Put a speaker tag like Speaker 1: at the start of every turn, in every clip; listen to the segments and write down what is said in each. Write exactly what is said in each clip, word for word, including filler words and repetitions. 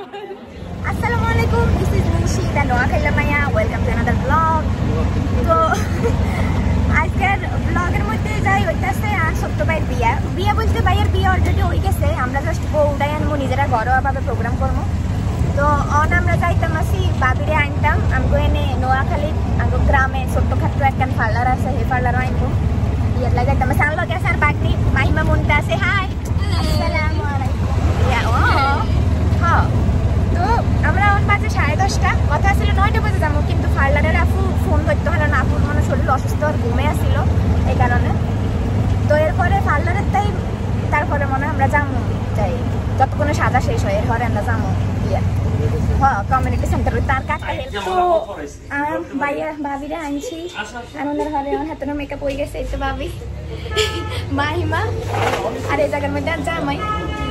Speaker 1: Assalamualaikum, this is Nishi the Noakhailla Maiya. Welcome to another vlog. So, আজকের ব্লগের মধ্যে যাই হইতাছে আর ছোট্ট ভাইয়ের বিয়ে বিয়ে বলতে ভাইয়ের বিয়ে অলরেডি হয়ে গেছে। আমরা জাস্ট বউটাই আনবো, নিজেরা ঘরোয়াভাবে প্রোগ্রাম করবো। তো অন আমরা যাইতাম আসি বাবিরে আনতাম আমগো এনে নোয়াখালী আমগো গ্রামে ছোট্টখাট্টো একখান পার্লার আছে, সেই পার্লারও আনবো বিয়ের লাগে একদম সান লগে আছে। আর বাগনি মাহিমা মনটা আছে। হাই, আসসালামু আলাইকুম। ইয়া ও হ্যাঁ, তো আমরা অন বাজে সাড়ে দশটা, কথা ছিল নয়টা বাজে যাবো, কিন্তু পার্লারের আপু ফোন করতে হলো না, আপুর মনে শরীর অসুস্থ আর ঘুমে আসছিল এই কারণে। তো এরপরে পার্লারের তাই তারপরে মনে হয় আমরা যাবো যাই যতক্ষণে সাজা শেষ হয় এরপরে আমরা যাবো ইয়ে হ্যাঁ কমিউনিটি সেন্টার তার কাকা। তো ভাইয়া ভাবিরে আনছি আর ওনার ঘরে আমার হাতে মেকআপ হয়ে গেছে। এই তো ভাবি মাহিমা আর এই জায়গার মধ্যে আর জামাই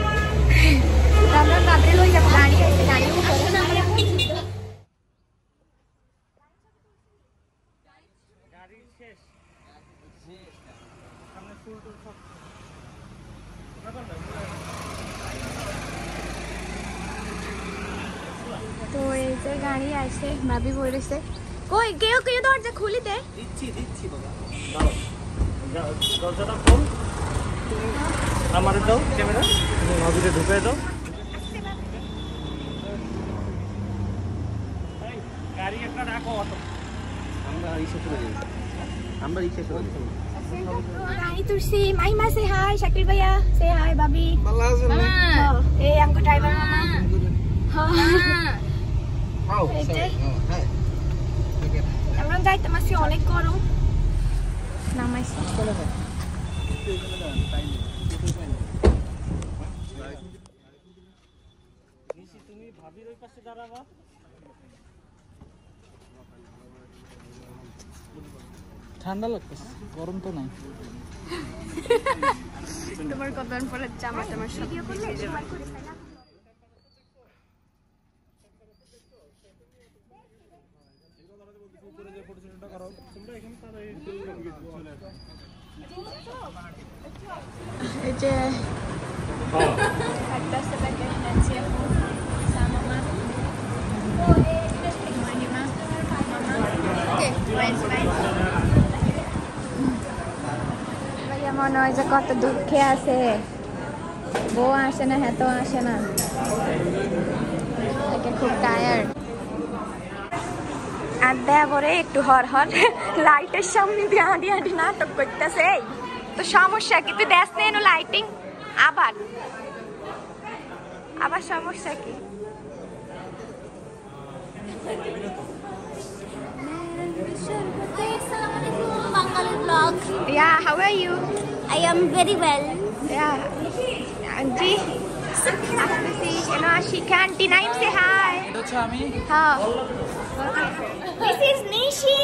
Speaker 1: আমরা ভাবরে লই যাবো। গাড়ি আছে, গাড়ি তো এই যে গাড়ি আসে, ভাবি বলেছে কই কেউ কেউ দরজা খুলি দে। দিচ্ছি দিচ্ছি বাবা, দাও দরজাটা খোল, আমারে দাও ক্যামেরা, তুমি ভাবিরে ঢুকে দাও। এই গাড়ি একটা রাখো, অটো আমরা রিক্সা চলে যাই, আমরা রিক্সা চলে যাই। Hi Tursi, Maima say hi, Shakil Bhaiya say hi, Babi. Mama. Hey, हमको driver mama. हाँ. Oh, sorry. Oh, hi. Okay. আমরা যাইতে মাসি অনেক গরম। নামাইছি। চলে যাও। নিশি তুমি ভাবির ওই পাশে দাঁড়াবা। ঠান্ডা লাগতেছে, গরম তো নাই। তোমার কতক্ষণ পরে জামা টামা সব ভিডিও করলে জমা করে ফেলা। উপরে যে ফটোশুটটা করো তোমরা এখানে তাহলে চলে আসো। এই যে হ্যাঁ একটা সেকেন্ড আছে সামামা ও এই ইন্ডাস্ট্রি মানিমা মামা ওকে নাইস নাইস। মনে হয় যে কত দুঃখে আছে, বউ আসে না, হ্যাঁ তো আসে না, খুব টায়ার্ড। আর দেবরে একটু হর হর লাইটের সামনে দিয়ে হাঁটি হাঁটি নাটক করতেছে। তো সমস্যা কি, তুই দেখ না এনো লাইটিং আবার আবার সমস্যা কি? Yeah, how are you?
Speaker 2: I am very well.
Speaker 1: Yeah. Auntie. You know, she can't deny him. Say hi.
Speaker 3: Hello, Chami.
Speaker 1: How? This is Nishi.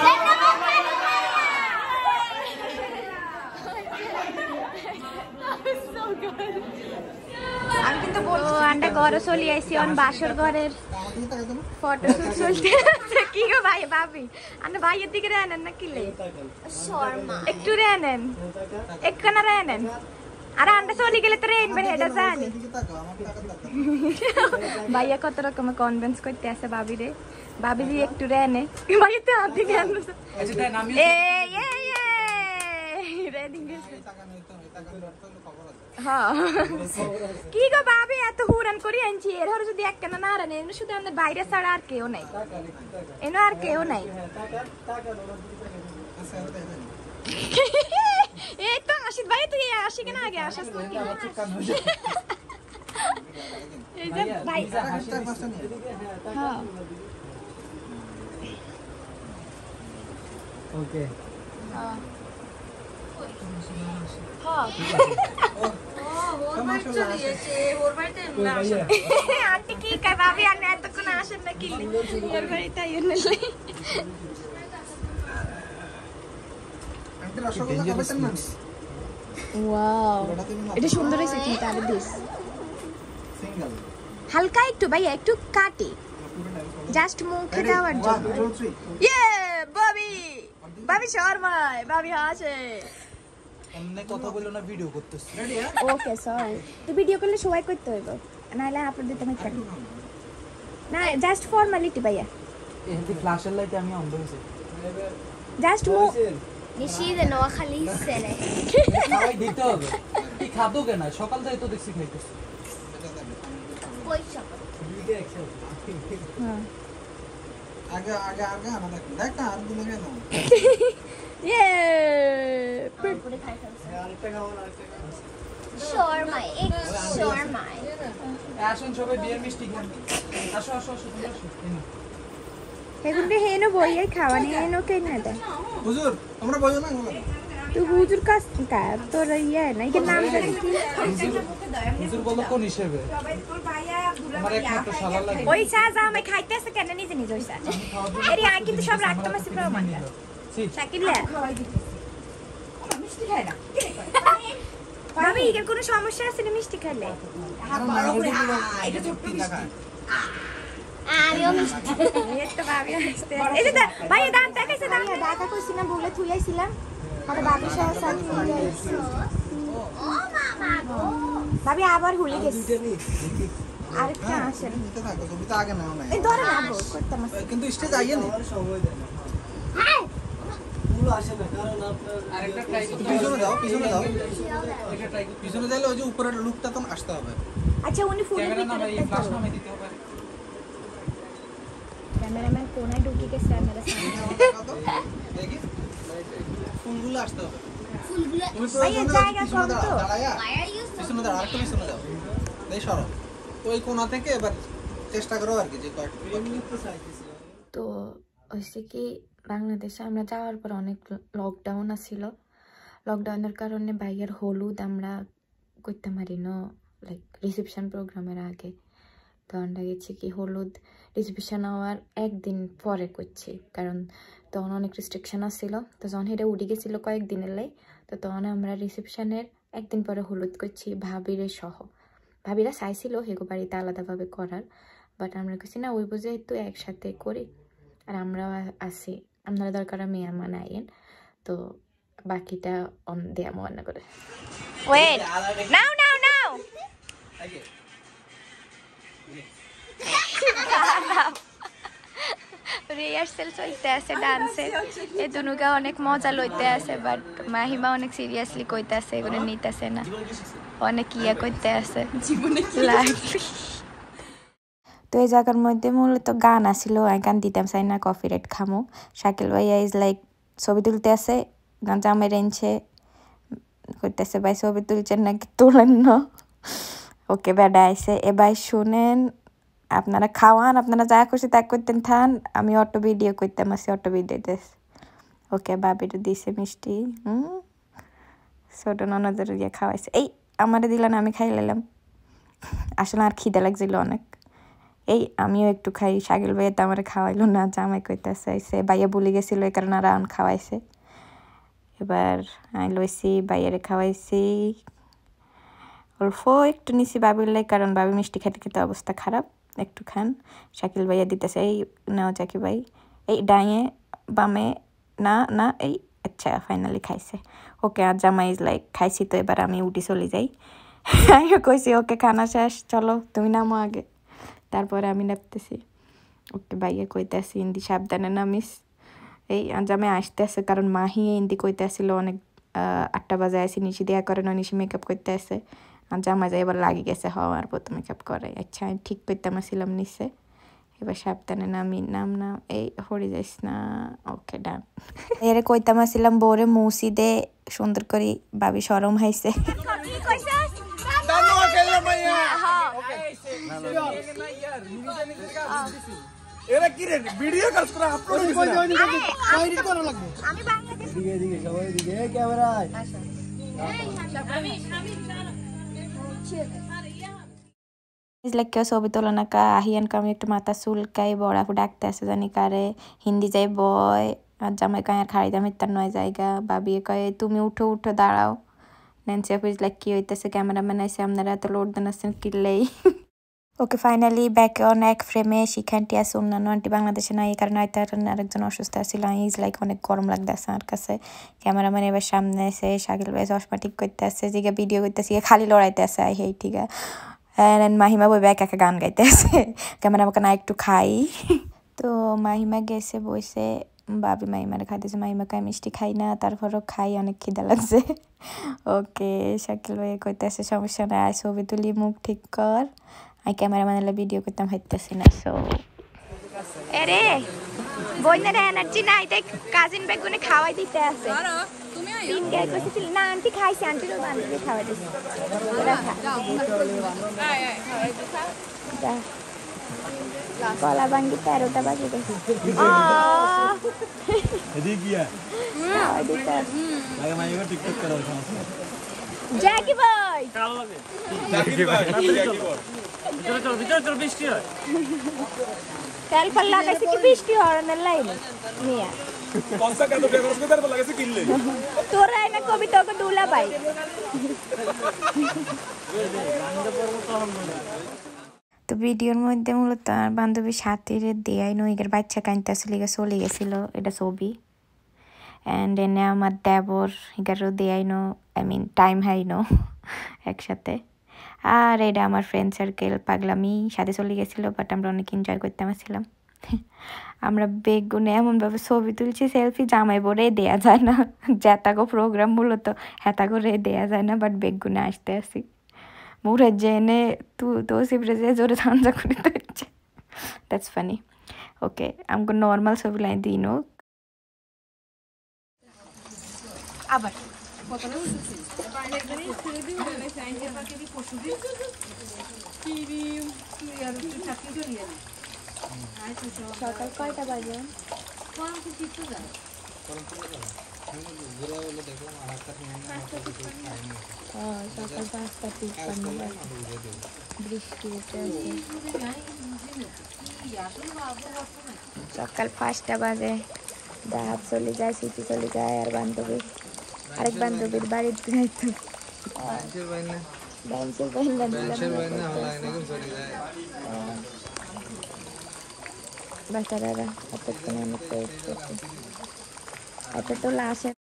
Speaker 1: So good. আমি কিন্তু বলছি আন্ডা ঘরে চলে আইছি অন বাসর ঘরের ফটোশুট চলতে আছে। কি গো ভাই ভাবি আন্ডা ভাইয়ের দিকে রানেন না কিলে শর্মা একটু রানেন একখানা রানেন আর আন্ডা চলে গেলে তো রেনবেন এটা জানি। ভাইয়া কত রকম কনভিন্স করতে আছে ভাবি রে, ভাবি জি একটু রানে ভাইয়া তো হাত দিকে আনলো এ এ এ রেডিং গেছে। হ্যাঁ কি গো ভাবি এত হুরান করি আনছি, এর হরে যদি একখানা না রানে এনে শুধু আমাদের বাইরে ছাড়া আর কেউ নাই, এনে আর কেউ নাই। এই তো আশিক ভাই তুই আসি কেন আগে আসাস এই যে ভাই হ্যাঁ ওকে হ্যাঁ হ্যাঁ আন্টি কি কর ভাবি আর এতক্ষণ আসেন না কি ওর বাড়ি তাই ওয়াও এটা সুন্দর হয়েছে কিন্তু আরে দিস হালকা একটু ভাইয়া একটু কাটি জাস্ট মুখে দেওয়ার জন্য। ইয়ে বাবি বাবি শর্মায় বাবি হাসে
Speaker 3: এমনি কথা বললো না, ভিডিও করতেছি।
Speaker 1: ওকে সরি, তো ভিডিও করলে সবাই করতে হইব নাহলে আপলোড দিতে হবে। না জাস্ট ফর্মালিটি ভাইয়া
Speaker 3: এই ফ্ল্যাশের লাইটে আমি অন্ধ হইছি
Speaker 1: জাস্ট মু
Speaker 2: নিশি দে নোয়াখালী সেরে
Speaker 3: সবাই দিতে হবে কি খাদো কেন সকাল থেকে তো দেখছি খাইতেছি
Speaker 2: কই সব
Speaker 1: হ্যাঁ
Speaker 3: আগে আগে আগে আনা দেখ দেখ না আর দিলে কেন
Speaker 1: ইয়ে
Speaker 2: পুরো খাই ফেলছে শর্মা এক শর্মা
Speaker 3: আসুন সবাই বিয়ের মিষ্টি খান আসো আসো আসো তোমরা আসো
Speaker 1: এগুলো হেনো বইয়ে খাওয়ানি হেনো কে না দে
Speaker 3: হুজুর তোমরা বইও না
Speaker 1: তুই হুজুর কাছ কা তোর ইয়ে না কি নাম জানি কি
Speaker 3: হুজুর বলো কোন হিসেবে আমার এক মাত্র শালা লাগে
Speaker 1: ওই চা যা আমি খাইতেছে কেন নিজে নিজে ওই চা এরি আই কিন্তু সব রাখতে মাসি প্রমাণ শাকিল লে মিষ্টি খায় না ভাবি এর কোনো সমস্যা আছে না মিষ্টি খেলে
Speaker 3: এটা চুক্তি না খায়
Speaker 2: আমিও মিষ্টি
Speaker 1: এই তো ভাবি আসতে এই যে ভাই দাঁত দেখাইছে দাঁত ঢাকা কইছি না ভুলে থুই আইছিলাম আর ভাবি সহ সাথে নিয়ে আইছি
Speaker 2: ও মামা গো
Speaker 1: ভাবি আবার ভুলে গেছি আরেকটা আসে
Speaker 3: নিতে থাকো তুমি তো আগে নাও না
Speaker 1: এই ধরে না বল করতাম
Speaker 3: কিন্তু স্টেজ আইয়ে না সময় দেয় না
Speaker 2: হ্যাঁ
Speaker 3: পুরো আসে না কারণ আপনার আরেকটা ট্রাই করতে পিছনে দাও পিছনে দাও এটা ট্রাই করতে পিছনে দিলে ওই যে উপরের লুকটা তো আসতে হবে
Speaker 1: আচ্ছা উনি ফোনের ভিতরে
Speaker 3: এই ফ্ল্যাশ নামে দিতে হবে
Speaker 1: ক্যামেরাম্যান কোনায় ঢুকে গেছে ক্যামেরা সামনে
Speaker 3: দেখি ফুলগুলো আসতে হবে
Speaker 2: ফুলগুলো
Speaker 1: ভাই জায়গা কম তো
Speaker 2: ভাইয়ার ইউজ
Speaker 3: পিছনে দাও আরেকটু পিছনে দাও এই সরো ওই কোণা থেকে এবার চেষ্টা করো আর কি যে কয়েকটা
Speaker 4: তো হয়েছে কি বাংলাদেশে আমরা যাওয়ার পর অনেক লকডাউন আসছিল লকডাউনের কারণে ভাইয়ার হলুদ আমরা করতে পারি না লাইক রিসেপশন প্রোগ্রামের আগে তো আমরা গেছি কি হলুদ রিসেপশন হওয়ার একদিন পরে করছি কারণ তখন অনেক রেস্ট্রিকশন আসছিল তো যখন হেঁটে উঠে গেছিল কয়েকদিনের লাই তো তখন আমরা রিসেপশনের একদিন পরে হলুদ করছি ভাবিরে সহ ভাবিরা চাইছিল হেগো বাড়িতে আলাদাভাবে করার বাট আমরা কিছু না ওই বুঝে একটু একসাথে করি আর আমরাও আসি আপনারা দরকার মেহমান আইন তো বাকিটা অন দেয়া মনে করে
Speaker 1: ওয়েট নাও নাও নাও রিহার্সেল চলতে আছে ডান্সে এ দুনুকে অনেক মজা লইতে আছে বাট মাহিমা অনেক সিরিয়াসলি কইতে আছে এগুলো নিতেছে না অনেক ইয়া করতে আছে জীবনে
Speaker 4: তো এই জায়গার মধ্যে মূলত গান আসছিল গান দিতাম চাই না কফি রেট খামো শাকিল ভাইয়া ইজ লাইক ছবি তুলতে আছে জামাই রেঞ্চে করতেছে ভাই ছবি তুলছেন নাকি তোলেন না ওকে বেড়া আইসে এ ভাই শুনেন আপনারা খাওয়ান আপনারা যা খুশি তা করতেন থান আমি অটো ভিডিও করতাম আসি অটো ভিডিও দেশ ওকে বাবির দিছে মিষ্টি হুম ছোট ননদের ইয়ে খাওয়াইছে এই আমারে দিলেন আমি খাই নিলাম আসলে আর খিদে লাগছিল অনেক এই আমিও একটু খাই শাকিল ভাইয়া তো আমার খাওয়াইলো না জামাই কইতেছে আইসে ভাইয়া বলে গেছিল এই কারণে আর আন খাওয়াইছে এবার আমি লইছি ভাইয়ারে খাওয়াইছি অল্প একটু নিছি বাবির লাই কারণ বাবি মিষ্টি খেতে খেতে অবস্থা খারাপ একটু খান শাকিল ভাইয়া দিতেছে এই নাও জাকি ভাই এই ডাইয়ে বামে না না এই আচ্ছা ফাইনালি খাইছে ওকে আর জামাই ইজ লাইক খাইছি তো এবার আমি উঠি চলে যাই আমিও কইছি ওকে খানা শেষ চলো তুমি নামো আগে তারপরে আমি নামতেছি ওকে ভাইয়া কইতেছি হিন্দি সাবধানে নামিস এই জামাই আসতে আসে কারণ মাহি হিন্দি কইতে আসছিল অনেক আটটা বাজে আসি নিশি দেয়া করে না নিশি মেকআপ করতে আসে আর জামাই যাই এবার লাগি গেছে হওয়ার পর তো মেকআপ করে আচ্ছা আমি ঠিক করতে আসছিলাম নিচে এবার সাবধানে নামি নাম নাম এই হরে যাইস না ওকে ডান এরে কইতাম আসছিলাম বউরে মুসি দে সুন্দর করে ভাবি শরম হাইছে
Speaker 3: এরা কি রে ভিডিও কাজ করে আপলোড দিছ না কই এডিট করা লাগবে
Speaker 1: আমি বাংলাদেশ
Speaker 3: দিকে দিকে সবাই দিকে ক্যামেরা
Speaker 1: আচ্ছা
Speaker 2: আমি আমি
Speaker 4: লাইক কেউ ছবি তোলা না কা আহিয়ান কামি একটু মাথা চুলকাই বড়া ডাকতে আসে জানি কারে হিন্দি যাই বয় আর জামাই কয় আর খাড়ি দামি তার নয় জায়গা বাবিয়ে কয় তুমি উঠো উঠো দাঁড়াও নেন্সি অফিস লাইক কি হইতেছে ক্যামেরাম্যান আইসে আপনারা এত লোড দেন আসছেন কিনলেই ওকে ফাইনালি ব্যাক অন এক ফ্রেমে শিখানটি আছে অন্যান্য আন্টি বাংলাদেশে নাই এই কারণে হয়তো আরেকজন অসুস্থ আছিল ইজ লাইক অনেক গরম লাগতেছে আমার কাছে ক্যামেরাম্যান এবার সামনে এসে শাকিল ভাই চশমা ঠিক করতে আসছে জিগে ভিডিও করতে আসে খালি লড়াইতে আসে আই হেই ঠিক অ্যান্ড মাহিমা বই ব্যাগ একা গান গাইতে আছে ক্যামেরা আমাকে না একটু খাই তো মাহিমা গেছে বসে বাবি মাহিমারে খাইতেছে মাহিমাকে আমি মিষ্টি খাই না তারপরও খাই অনেক খিদা লাগছে ওকে শাকিল ভাই কইতেছে সমস্যা নাই আয় ছবি তুলি মুখ ঠিক কর আমি ক্যামেরা মানে ভিডিও করতাম হাইতেছি না সো এরে বইনের এনার্জি নাই তাই কাজিন বেগুনে খাওয়াই দিতে আছে তিন গাই কইছিল না আন্টি খাইছে আন্টির বান্ধবী খাওয়াই দিছে কলা বাঙ্গি তেরোটা বাজে গেছে জ্যাকি বয় তেল ফল লাগাইছে কি বৃষ্টি হরনের লাইনে মিয়া তোরা না কবিতা ওকে ডুলা পাই তো ভিডিওর মধ্যে মূলত আমার বান্ধবীর সাথীর দেয়াই নইগের বাচ্চা কাঁদতে আসলে চলে গেছিল এটা ছবি অ্যান্ড এনে আমার দেবর এগারো দেয়াইনো আই মিন টাইম হাইনো একসাথে আর এটা আমার ফ্রেন্ড সার্কেল পাগলামি সাথে চলে গেছিলো বাট আমরা অনেক এনজয় করতে আসছিলাম আমরা বেগুনে এমনভাবে ছবি তুলছি সেলফি জামাই বরে দেয়া যায় না যেতাগো প্রোগ্রাম মূলত হেতা করে দেয়া যায় না বাট বেগুনে আসতে আসি মুরে জেনে তু তো সিপরে যে জোরে ধান্দা করে দিচ্ছে দ্যাটস ফানি ওকে আমাকে নর্মাল ছবি লাইন দিই নো আবার সকাল কয়টা বাজে সকাল পাঁচটা তিপ্পান্ন বৃষ্টি সকাল পাঁচটা বাজে দাহাত চলে যায় স্মৃতি চলে যায় আর বান্ধবী আরেক বান্ধবীর বাড়িতে যাইতো বাচ্চারা এতক্ষণ অনেক এটা তো লাশ